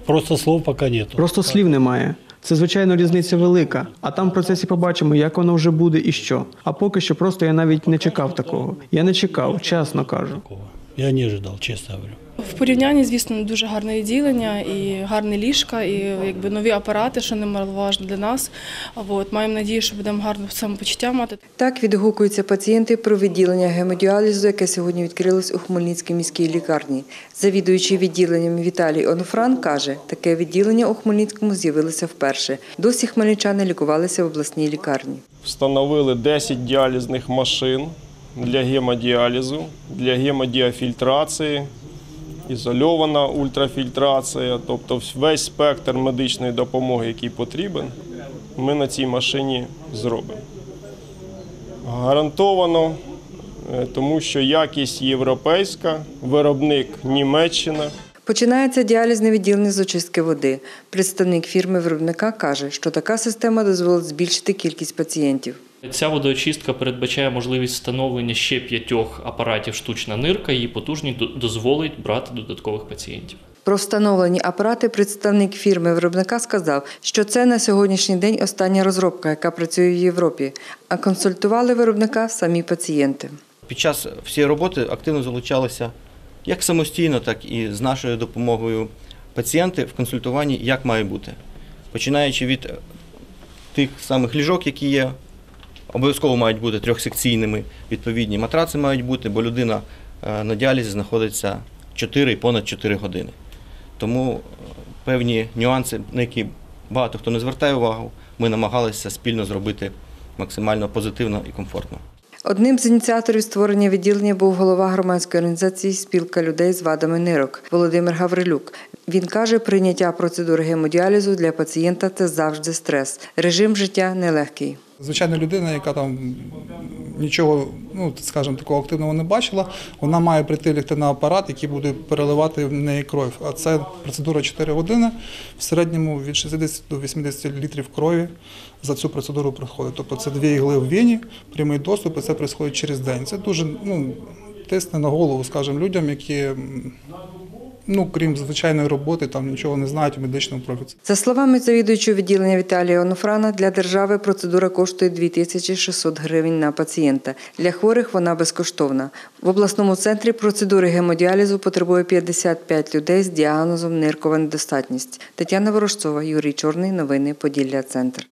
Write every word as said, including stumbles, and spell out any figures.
Просто слов поки нету. Просто слів немає. Це, звичайно, різниця велика. А там в процесі побачимо, як воно вже буде і що. А поки що просто я навіть не чекав такого. Я не чекав, чесно кажу. Я не ожидав, чесно говорю. В порівнянні, звісно, дуже гарне відділення і гарне ліжка, і якби нові апарати, що немаловажно для нас. От, маємо надію, що будемо гарне самопочуття мати. Так відгукуються пацієнти про відділення гемодіалізу, яке сьогодні відкрилось у Хмельницькій міській лікарні. Завідуючий відділенням Віталій Онуфран каже, таке відділення у Хмельницькому з'явилося вперше. Досі хмельничани лікувалися в обласній лікарні. Встановили десять діалізних машин для гемодіалізу, для гемодіафільтрації, ізольована ультрафільтрація, тобто весь спектр медичної допомоги, який потрібен, ми на цій машині зробимо. Гарантовано, тому що якість європейська, виробник Німеччина. Починається діалізне відділення з очистки води. Представник фірми-виробника каже, що така система дозволить збільшити кількість пацієнтів. Ця водоочистка передбачає можливість встановлення ще п'ятьох апаратів штучна нирка, її потужність дозволить брати додаткових пацієнтів. Про встановлені апарати представник фірми-виробника сказав, що це на сьогоднішній день остання розробка, яка працює в Європі, а консультували виробника самі пацієнти. Під час всієї роботи активно залучалися як самостійно, так і з нашою допомогою пацієнти в консультуванні, як має бути. Починаючи від тих самих ліжок, які є, обов'язково мають бути трьохсекційними, відповідні матраци мають бути, бо людина на діалізі знаходиться чотири і понад чотири години. Тому певні нюанси, на які багато хто не звертає увагу, ми намагалися спільно зробити максимально позитивно і комфортно. Одним з ініціаторів створення відділення був голова громадської організації «Спілка людей з вадами нирок» Володимир Гаврилюк. Він каже, прийняття процедури гемодіалізу для пацієнта – це завжди стрес. Режим життя нелегкий. Звичайна людина, яка там нічого, ну, скажімо, такого активного не бачила, вона має прийти лягти на апарат, який буде переливати в неї кров. А це процедура чотири години, в середньому від шістдесят до вісімдесят літрів крові за цю процедуру проходить. Тобто це дві ігли в вені, прямий доступ, і це відбувається через день. Це дуже, ну, тисне на голову, скажімо, людям, які, ну, крім звичайної роботи, там нічого не знають у медичному профілі. За словами завідуючого відділення Віталія Онуфрана, для держави процедура коштує дві тисячі шістсот гривень на пацієнта. Для хворих вона безкоштовна. В обласному центрі процедури гемодіалізу потребує п'ятдесят п'ять людей з діагнозом ниркова недостатність. Тетяна Ворожцова, Юрій Чорний. Новини Поділля Центр.